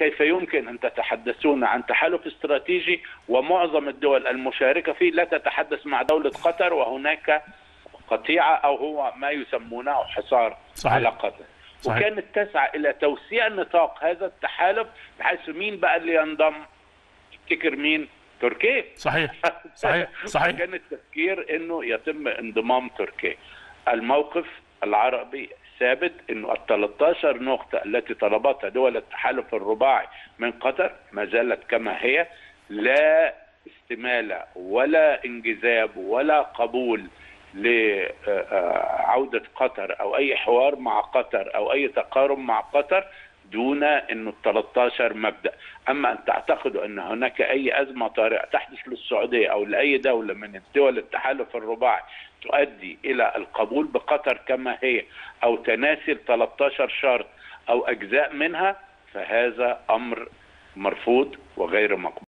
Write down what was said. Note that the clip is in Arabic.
كيف يمكن أن تتحدثون عن تحالف استراتيجي ومعظم الدول المشاركة فيه لا تتحدث مع دولة قطر، وهناك قطيعة أو هو ما يسمونه حصار على قطر. وكانت تسعى إلى توسيع نطاق هذا التحالف بحيث مين بقى اللي ينضم؟ تفتكر مين؟ تركيا. صحيح. كان التفكير انه يتم انضمام تركيا. الموقف العربي ثابت انه ال 13 نقطة التي طلبتها دول التحالف الرباعي من قطر ما زالت كما هي، لا استمالة ولا انجذاب ولا قبول لعودة قطر او اي حوار مع قطر او اي تقارب مع قطر دون انه ال 13 مبدأ. اما ان تعتقدوا ان هناك اي ازمة طارئة تحدث للسعودية او لاي دولة من الدول التحالف الرباعي تؤدي الى القبول بقطر كما هي او تناسي ال 13 شرط او اجزاء منها، فهذا امر مرفوض وغير مقبول.